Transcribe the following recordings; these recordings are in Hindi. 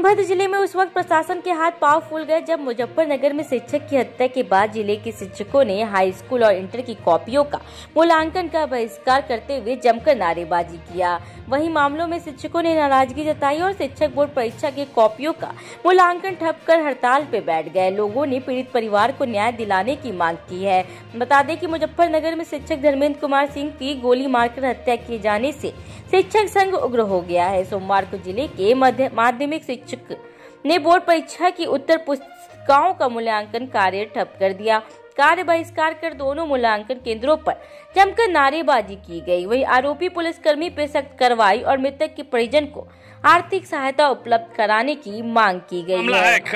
सोनभद्र जिले में उस वक्त प्रशासन के हाथ पांव फूल गए जब मुजफ्फरनगर में शिक्षक की हत्या के बाद जिले के शिक्षकों ने हाई स्कूल और इंटर की कॉपियों का मूल्यांकन का बहिष्कार करते हुए जमकर नारेबाजी किया। वहीं मामलों में शिक्षकों ने नाराजगी जताई और शिक्षक बोर्ड परीक्षा की कॉपियों का मूल्यांकन ठप कर हड़ताल पे बैठ गए। लोगों ने पीड़ित परिवार को न्याय दिलाने की मांग की है। बता दें कि मुजफ्फरनगर में शिक्षक धर्मेंद्र कुमार सिंह की गोली मारकर हत्या किए जाने से शिक्षक संघ उग्र हो गया है। सोमवार को जिले के माध्यमिक शिक्षक ने बोर्ड परीक्षा की उत्तर पुस्तिकाओं का मूल्यांकन कार्य ठप कर दिया। कार्य बहिष्कार कर दोनों मूल्यांकन केंद्रों पर जमकर नारेबाजी की गई। वहीं आरोपी पुलिसकर्मी पर सख्त कार्रवाई और मृतक के परिजन को आर्थिक सहायता उपलब्ध कराने की मांग की गई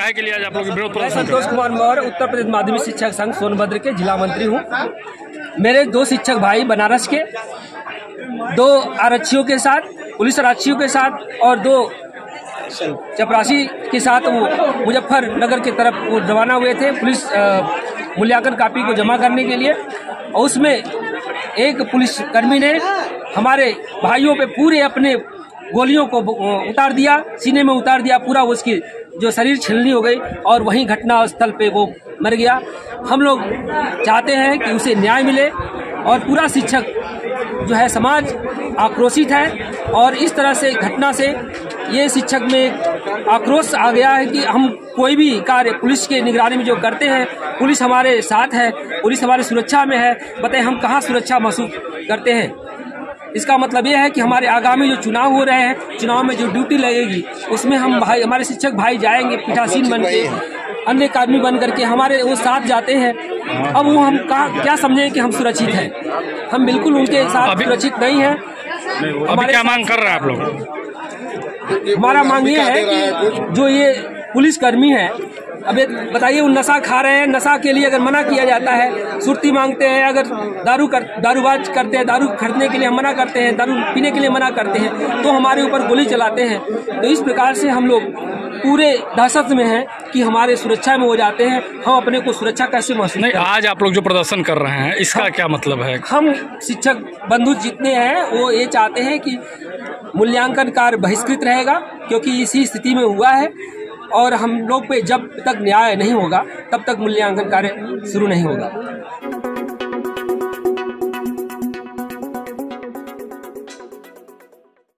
है। संतोष कुमार मौर्य, उत्तर प्रदेश माध्यमिक शिक्षक संघ सोनभद्र के जिला मंत्री हूँ। मेरे दो शिक्षक भाई बनारस के, दो आरक्षियों के साथ, पुलिस आरक्षियों के साथ और दो चपरासी के साथ वो मुजफ्फरनगर की तरफ वो रवाना हुए थे पुलिस मूल्यांकन कॉपी को जमा करने के लिए। और उसमें एक पुलिसकर्मी ने हमारे भाइयों पे पूरे अपने गोलियों को उतार दिया, सीने में उतार दिया, पूरा उसकी जो शरीर छिलनी हो गई और वहीं घटना स्थल पे वो मर गया। हम लोग चाहते हैं कि उसे न्याय मिले और पूरा शिक्षक जो है समाज आक्रोशित है और इस तरह से घटना से ये शिक्षक में आक्रोश आ गया है कि हम कोई भी कार्य पुलिस के निगरानी में जो करते हैं, पुलिस हमारे साथ है, पुलिस हमारी सुरक्षा में है, बताइए हम कहाँ सुरक्षा महसूस करते हैं। इसका मतलब ये है कि हमारे आगामी जो चुनाव हो रहे हैं, चुनाव में जो ड्यूटी लगेगी उसमें हम भाई, हमारे शिक्षक भाई जाएंगे पीठासीन बन के, अन्य कर्मी बन करके हमारे वो साथ जाते हैं। अब वो हम क्या समझें कि हम सुरक्षित हैं? हम बिल्कुल उनके साथ सुरक्षित नहीं है। हमारे क्या मांग कर रहे हैं आप लोग? हमारा मांग ये है कि जो ये पुलिसकर्मी है, अब बताइए वो नशा खा रहे हैं, नशा के लिए अगर मना किया जाता है, सुर्ती मांगते हैं, अगर दारूबाज करते हैं, दारू खरीदने के लिए हम मना करते हैं, दारू पीने के लिए मना करते हैं, तो हमारे ऊपर गोली चलाते हैं। तो इस प्रकार से हम लोग पूरे दहशत में हैं कि हमारे सुरक्षा में हो जाते हैं। हम अपने को सुरक्षा कैसे महसूस नहीं, आज आप लोग जो प्रदर्शन कर रहे हैं इसका क्या मतलब है? हम शिक्षक बंधु जितने हैं वो ये चाहते हैं कि मूल्यांकन कार्य बहिष्कृत रहेगा, क्योंकि इसी स्थिति में हुआ है और हम लोग पे जब तक न्याय नहीं होगा तब तक मूल्यांकन कार्य शुरू नहीं होगा।